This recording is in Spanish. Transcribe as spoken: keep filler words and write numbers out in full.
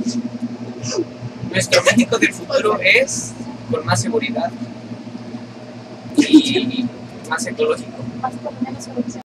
Nuestro México del futuro es con más seguridad y más ecológico. Más por menos producción.